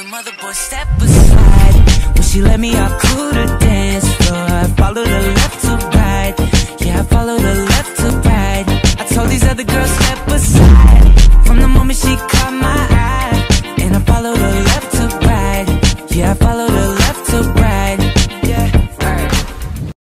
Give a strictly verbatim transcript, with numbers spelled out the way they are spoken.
mother boy step aside. When she let me out to the dance floor, I followed her left to right. Yeah, I followed her left to right. I told these other girls